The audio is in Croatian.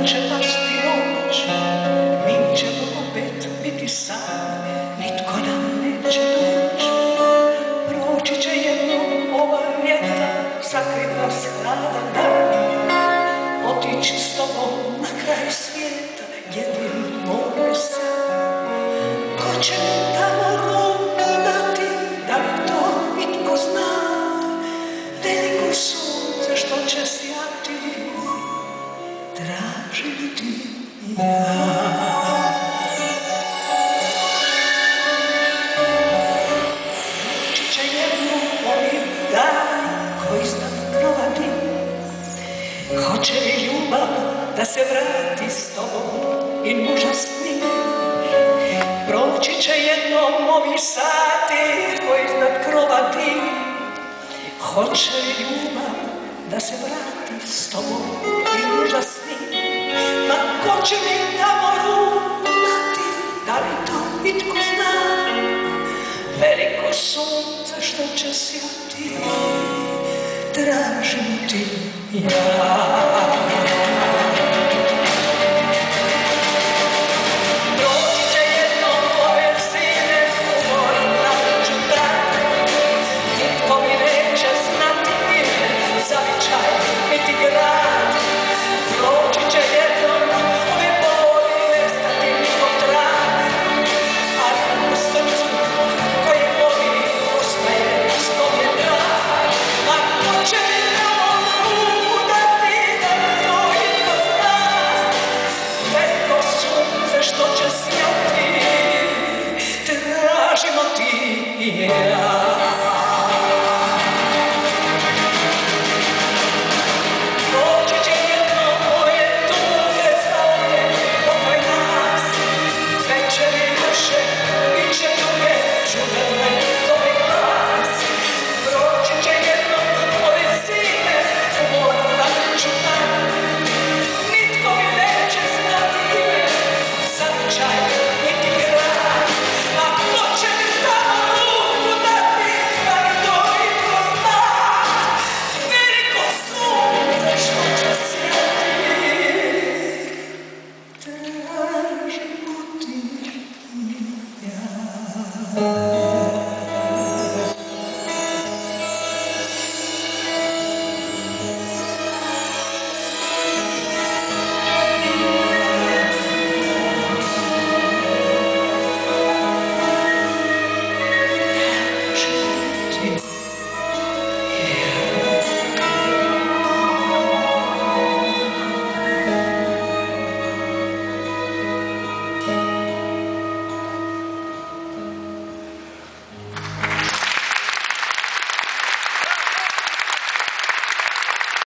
će pasti noć, mi ćemo opet biti sami, nitko nam neće doći. Proći će jednom ova ljeta, sakrit nas hladan dan, otići s tobom na kraj svijeta, jedini moj san. Ko će mi tamo ruku dati, da li to itko zna, veliko sunce što će sjati, tražim ti ja. Proći će jednom ovi dani koji iznad krova dim. Hoće li ljubav da se vrati s tobom i možda snim? Proći će jednom ovi sati koji iznad krova dim. Hoće li ljubav da se vrati s tobom i možda snim? Ma ko će mi tamo ruku dati, da li to itko zna? Veliko sunce što će sjati, tražim ti ja.